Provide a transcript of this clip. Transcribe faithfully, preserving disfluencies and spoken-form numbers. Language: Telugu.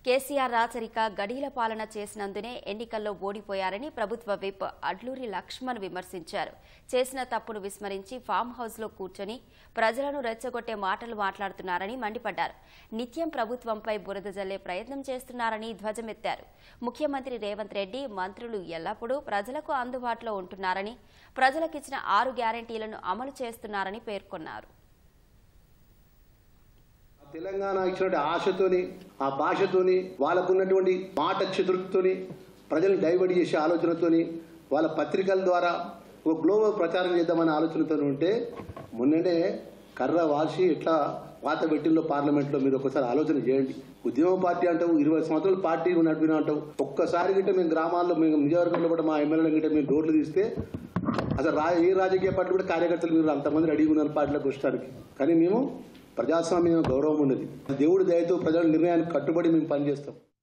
కేసీఆర్ రాచరిక గడీల పాలన చేసినందునే ఎన్నికల్లో ఓడిపోయారని ప్రభుత్వ విప్ అడ్లూరి లక్ష్మణ్ విమర్శించారు. చేసిన తప్పును విస్మరించి ఫామ్ హౌస్లో కూర్చొని ప్రజలను రెచ్చగొట్టే మాటలు మాట్లాడుతున్నారని మండిపడ్డారు. నిత్యం ప్రభుత్వంపై బురద జల్లే ప్రయత్నం చేస్తున్నారని ధ్వజమెత్తారు. ముఖ్యమంత్రి రేవంత్ రెడ్డి, మంత్రులు ఎల్లప్పుడూ ప్రజలకు అందుబాటులో ఉంటున్నారని, ప్రజలకిచ్చిన ఆరు గ్యారంటీలను అమలు చేస్తున్నారని పేర్కొన్నారు. తెలంగాణ ఇచ్చినటువంటి ఆశతోని, ఆ భాషతోని, వాళ్ళకున్నటువంటి మాట చతుర్థతోని, ప్రజలను డైవర్ట్ చేసే ఆలోచనతోని, వాళ్ళ పత్రికల ద్వారా ఒక గ్లోబల్ ప్రచారం చేద్దామనే ఆలోచనతో ఉంటే మొన్ననే కర్ర వాల్చి ఇట్లా పాత పెట్టిల్లో పార్లమెంట్లో మీరు ఒకసారి ఆలోచన చేయండి. ఉద్యమ పార్టీ అంటావు, ఇరవై సంవత్సరాల పార్టీ నడిపిన అంటావు. ఒక్కసారి గిట్ట మేము గ్రామాల్లో మేము నియోజకవర్గంలో కూడా మా ఎమ్మెల్యేల గిట్ట మేము రోడ్లు తీస్తే అసలు రా ఏ రాజకీయ పార్టీ కూడా కార్యకర్తలు మీరు అంతమంది రెడీగా ఉన్నారు పార్టీలకు వచ్చడానికి. కానీ మేము ప్రజాస్వామ్యం గౌరవం ఉన్నది. దేవుడి దయతో ప్రజల నిర్ణయానికి కట్టుబడి మేము పనిచేస్తాం.